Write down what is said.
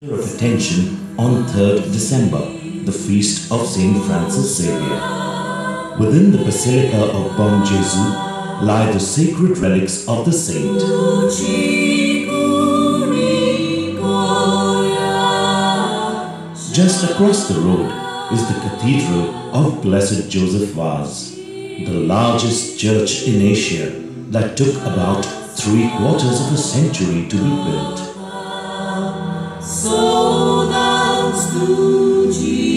Of attention on 3rd December, the feast of Saint Francis Xavier. Within the Basilica of Bon Jesus lie the sacred relics of the saint. Just across the road is the Cathedral of Blessed Joseph Vaz, the largest church in Asia that took about 3/4 of a century to be built. So down to Jesus.